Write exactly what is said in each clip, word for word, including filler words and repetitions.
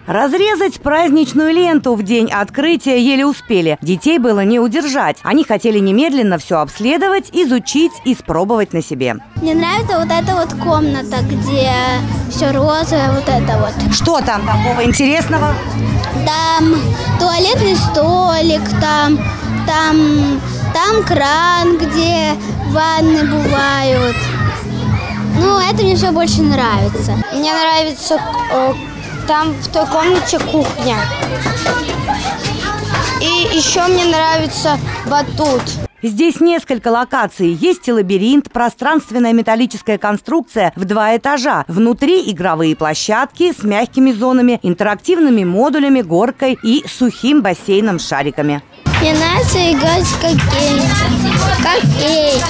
Разрезать праздничную ленту в день открытия еле успели. Детей было не удержать. Они хотели немедленно все обследовать, изучить и испробовать на себе. Мне нравится вот эта вот комната, где все розовое, вот это вот. Что там такого интересного? Там туалетный столик, там, там, там кран, где ванны бывают. Ну, это мне все больше нравится. Мне нравится э, там в той комнате кухня. И еще мне нравится батут. Здесь несколько локаций. Есть и лабиринт, пространственная металлическая конструкция в два этажа. Внутри игровые площадки с мягкими зонами, интерактивными модулями, горкой и сухим бассейном с шариками. Мне нравится играть в хоккей. Хоккей.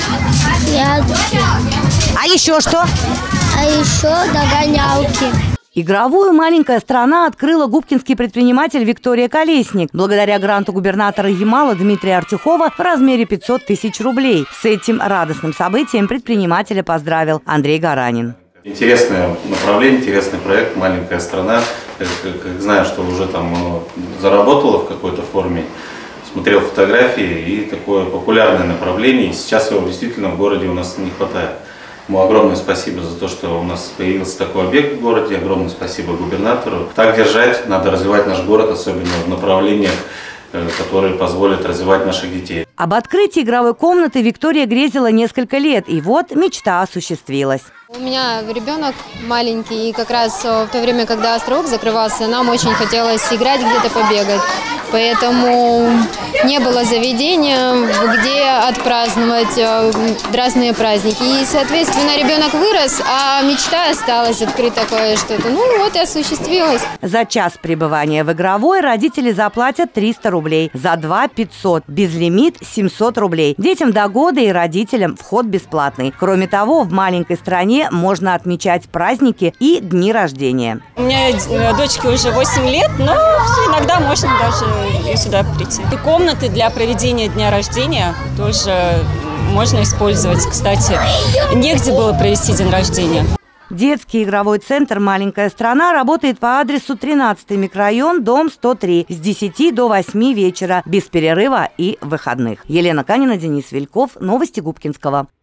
А еще что? А еще догонялки. Игровую «Маленькая страна» открыла губкинский предприниматель Виктория Колесник благодаря гранту губернатора Ямала Дмитрия Артюхова в размере пятьсот тысяч рублей. С этим радостным событием предпринимателя поздравил Андрей Гаранин. Интересное направление, интересный проект «Маленькая страна». Как, как знаю, что уже там оно заработало в какой-то форме, смотрел фотографии, и такое популярное направление. И сейчас его действительно в городе у нас не хватает. Ему огромное спасибо за то, что у нас появился такой объект в городе. Огромное спасибо губернатору. Так держать, надо развивать наш город, особенно в направлениях, которые позволят развивать наших детей. Об открытии игровой комнаты Виктория грезила несколько лет, и вот мечта осуществилась. У меня ребенок маленький, и как раз в то время, когда срок закрывался, нам очень хотелось играть, где-то побегать. Поэтому не было заведения, где отпраздновать разные праздники. И, соответственно, ребенок вырос, а мечта осталась открыть такое что-то. Ну вот и осуществилось. За час пребывания в игровой родители заплатят триста рублей, за два – пятьсот, безлимит – семьсот рублей. Детям до года и родителям вход бесплатный. Кроме того, в маленькой стране можно отмечать праздники и дни рождения. У меня дочке уже восемь лет, но иногда можно даже и сюда прийти. И комнаты для проведения дня рождения тоже можно использовать. Кстати, негде было провести день рождения. Детский игровой центр «Маленькая страна» работает по адресу тринадцатый микрорайон, дом сто три, с десяти до восьми вечера, без перерыва и выходных. Елена Канина, Денис Вильков. Новости Губкинского.